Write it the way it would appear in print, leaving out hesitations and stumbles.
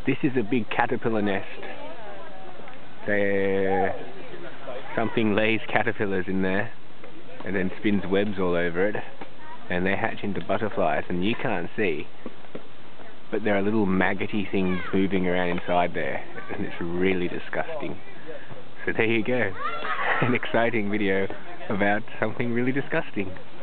This is a big caterpillar nest. Something lays caterpillars in there and then spins webs all over it, and they hatch into butterflies, and you can't see, but there are little maggoty things moving around inside there, and it's really disgusting. So there you go, an exciting video about something really disgusting.